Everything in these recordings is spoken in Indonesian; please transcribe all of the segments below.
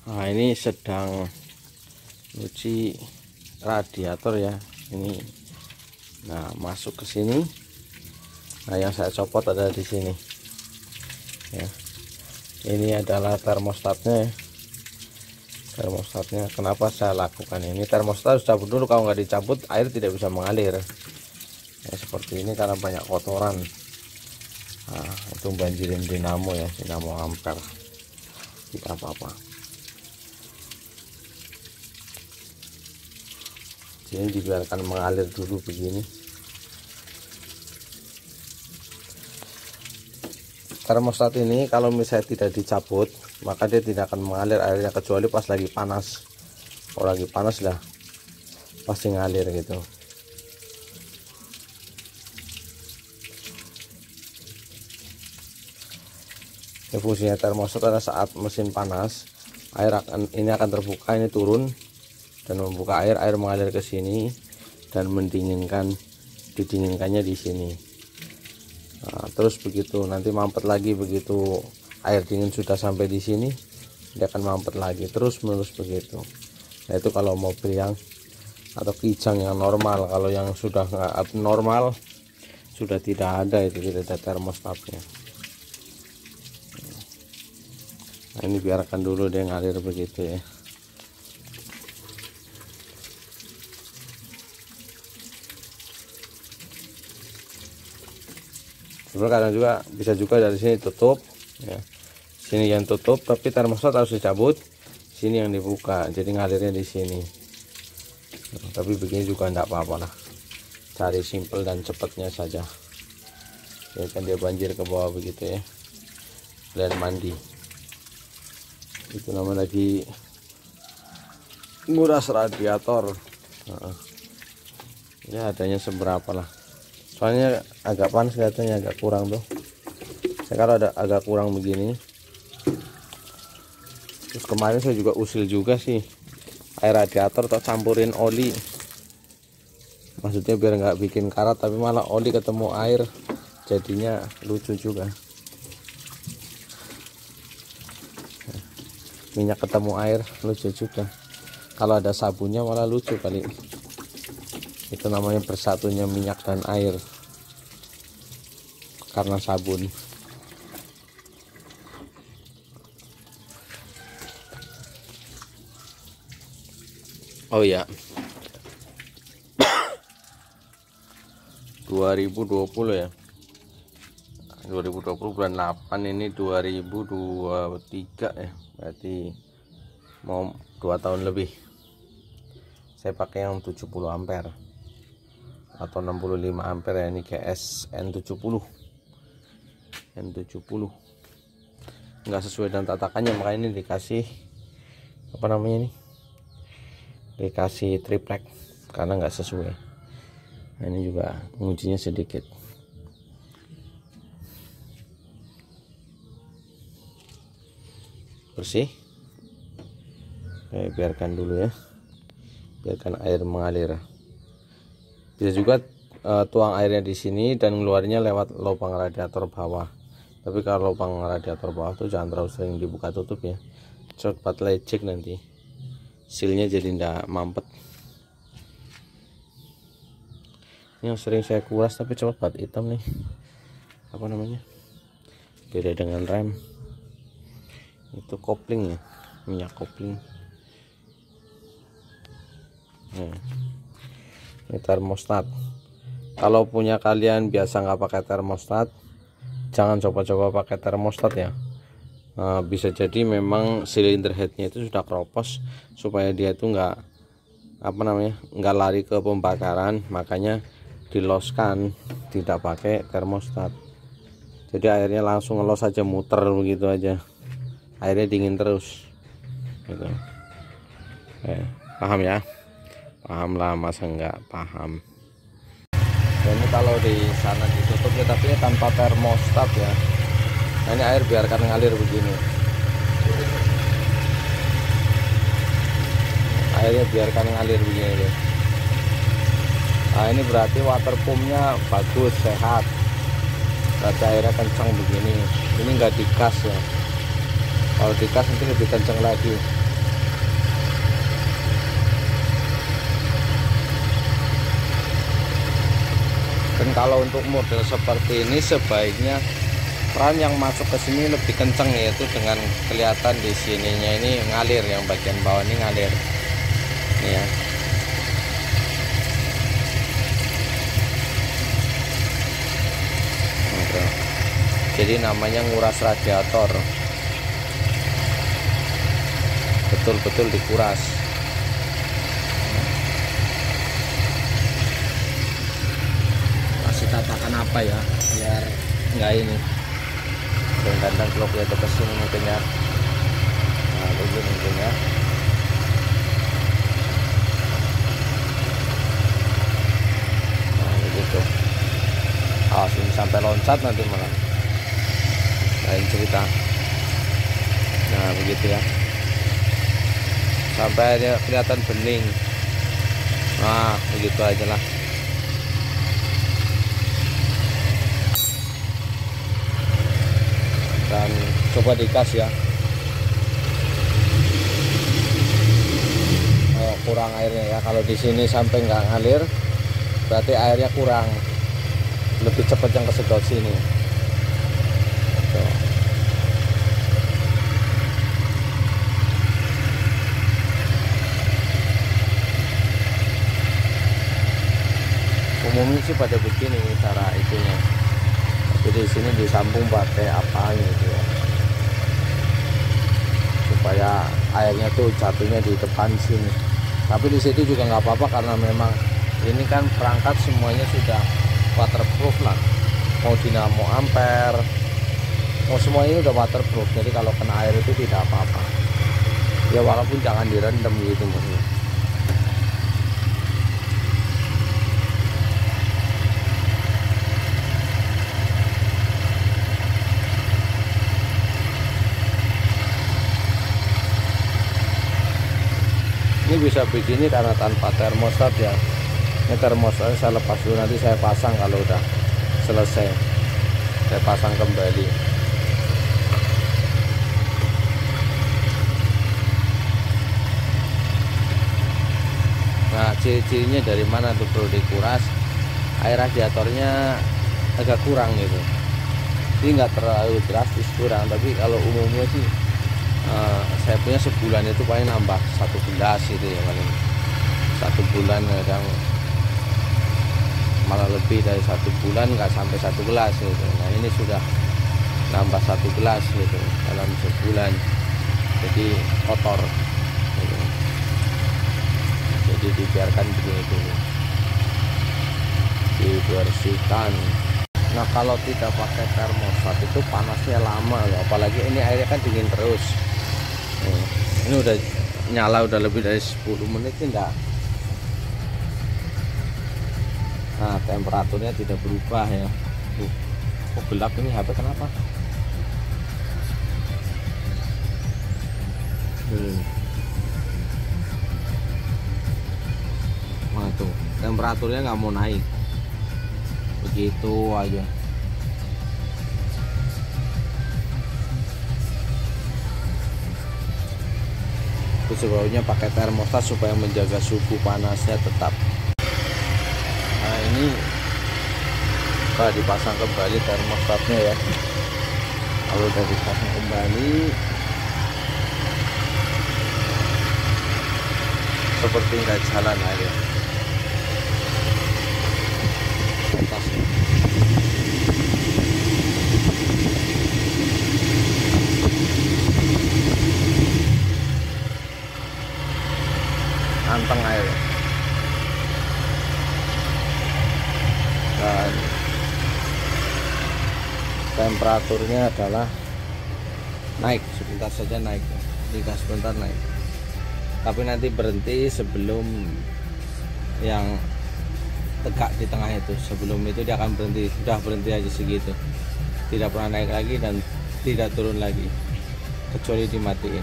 Nah, ini sedang nyuci radiator ya ini. Nah, masuk ke sini. Nah, yang saya copot ada di sini ya. Ini adalah termostatnya ya. Termostatnya kenapa saya lakukan ini, termostat harus cabut dulu, kalau nggak dicabut air tidak bisa mengalir ya, seperti ini karena banyak kotoran. Nah, itu banjirin dinamo ya, dinamo ampere, tidak apa-apa. Jadi dibiarkan mengalir dulu begini. Termostat ini kalau misalnya tidak dicabut maka dia tidak akan mengalir airnya, kecuali pas lagi panas. Kalau lagi panas lah pasti ngalir gitu. Ini fungsinya termostat adalah saat mesin panas, ini akan terbuka, ini turun dan membuka air mengalir ke sini dan didinginkannya di sini. Nah, terus begitu nanti mampet lagi, begitu air dingin sudah sampai di sini dia akan mampet lagi, terus menerus begitu. Nah, itu kalau mobil yang atau kijang yang normal. Kalau yang sudah nggak abnormal, sudah tidak ada, itu tidak ada termostatnya. Nah, ini biarkan dulu dia ngalir begitu ya. Sebenarnya kadang juga bisa juga dari sini tutup ya. Sini yang tutup tapi termostat harus dicabut, sini yang dibuka, jadi ngalirnya di sini. Nah, tapi begini juga enggak apa-apa lah, cari simple dan cepatnya saja ya kan. Dia banjir ke bawah begitu ya, dan mandi itu namanya lagi nguras radiator. Nah, ya adanya seberapa lah, soalnya agak panas kelihatannya, agak kurang tuh. Sekarang ada agak kurang begini. Terus kemarin saya juga usil juga sih air radiator, tak campurin oli, maksudnya biar nggak bikin karat, tapi malah oli ketemu air, jadinya lucu juga. Minyak ketemu air lucu juga. Kalau ada sabunnya malah lucu kali. Itu namanya bersatunya minyak dan air karena sabun. Oh ya, 2020 ya, 2020 bulan 8 ini 2023 ya, berarti mau 2 tahun lebih. Saya pakai yang 70 ampere atau 65 ampere ya, ini GS N70 nggak sesuai dengan tatakannya, makanya ini dikasih apa namanya, ini dikasih triplek karena nggak sesuai. Nah, ini juga ngujinya sedikit. Bersih. Oke, biarkan dulu ya, biarkan air mengalir. Bisa juga tuang airnya di sini dan ngeluarnya lewat lubang radiator bawah. Tapi kalau lubang radiator bawah tuh jangan terlalu sering dibuka tutup ya, cepat lecek nanti, silnya jadi ndak mampet. Ini yang sering saya kuras tapi cepat banget hitam nih, apa namanya, beda dengan rem. Itu kopling ya, minyak kopling. Nah, ini termostat. Kalau punya kalian biasa nggak pakai termostat, jangan coba-coba pakai termostat ya. Nah, bisa jadi memang silinder headnya itu sudah keropos, supaya dia itu nggak apa namanya, nggak lari ke pembakaran, makanya diloskan, tidak pakai termostat. Jadi airnya langsung ngelos aja, muter begitu aja, airnya dingin terus gitu. Paham ya? Paham lah, masa nggak paham. Dan ini kalau di sana ditutup ya, tapi ini tanpa termostat ya. Nah, ini air biarkan ngalir begini, airnya biarkan ngalir begini deh. Nah, ini berarti water pumpnya bagus, sehat, berarti airnya kencang begini. Ini nggak digas ya, kalau digas nanti lebih kencang lagi. Dan kalau untuk model seperti ini sebaiknya keran yang masuk ke sini lebih kencang, yaitu dengan kelihatan di sininya ini ngalir, yang bagian bawah ini ngalir. Ini ya. Oke. Jadi namanya nguras radiator. Betul-betul dikuras. Kasih tatakan apa ya biar enggak ini kadang kalau kita ke sini mungkin ya. Nah, begini mungkin ya. Nah, begitu. Awas ini sampai loncat nanti malah. Lain cerita. Nah, begitu ya. Sampai dia kelihatan bening. Nah, begitu aja lah. Dan coba dikas ya. Oh, kurang airnya ya. Kalau di sini sampai nggak ngalir, berarti airnya kurang. Lebih cepat yang kesedot sini. Tuh. Umumnya sih pada begini cara itunya. Jadi di sini disambung pakai apa gitu ya, supaya airnya tuh jatuhnya di depan sini. Tapi di situ juga nggak apa-apa karena memang ini kan perangkat semuanya sudah waterproof lah. Mau dinamo ampere, mau semuanya udah waterproof. Jadi kalau kena air itu tidak apa-apa. Ya walaupun jangan direndam gitu maksudnya. Ini bisa begini karena tanpa termostat ya. Ini termostatnya saya lepas dulu, nanti saya pasang kalau udah selesai. Saya pasang kembali. Nah, ciri-cirinya dari mana tuh perlu dikuras? Air radiatornya agak kurang gitu. Ini nggak terlalu drastis kurang, tapi kalau umumnya sih saya punya sebulan itu paling nambah 1 gelas itu ya, paling 1 bulan kadang malah lebih dari 1 bulan nggak sampai 1 gelas gitu. Nah ini sudah nambah 1 gelas gitu dalam sebulan, jadi kotor gitu. Jadi dibiarkan begini dulu, dibersihkan. Nah kalau tidak pakai termostat itu panasnya lama loh, apalagi ini airnya kan dingin terus. Ini udah nyala udah lebih dari 10 menit enggak. Nah temperaturnya tidak berubah ya. Kok gelap ini HP kenapa? Nah tuh temperaturnya nggak mau naik, begitu aja. Itu sebabnya pakai termostat supaya menjaga suhu panasnya tetap. Nah ini Pak dipasang kembali termostatnya ya. Kalau udah dipasang kembali seperti nggak jalan aja. Atasnya. Anteng air dan temperaturnya adalah naik sebentar saja, naik jika sebentar naik, tapi nanti berhenti sebelum yang tegak di tengah itu. Sebelum itu dia akan berhenti, sudah berhenti aja segitu, tidak pernah naik lagi dan tidak turun lagi kecuali dimatiin.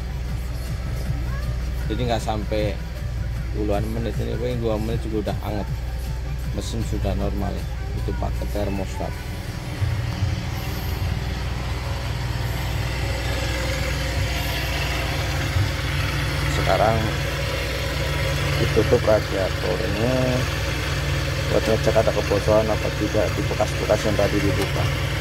Jadi nggak sampai puluhan menit, ini paling 2 menit juga udah hangat, mesin sudah normal. Itu pakai termostat. Sekarang ditutup radiatornya, buat ngecek ada kebocoran apa tidak di bekas-bekas yang tadi dibuka.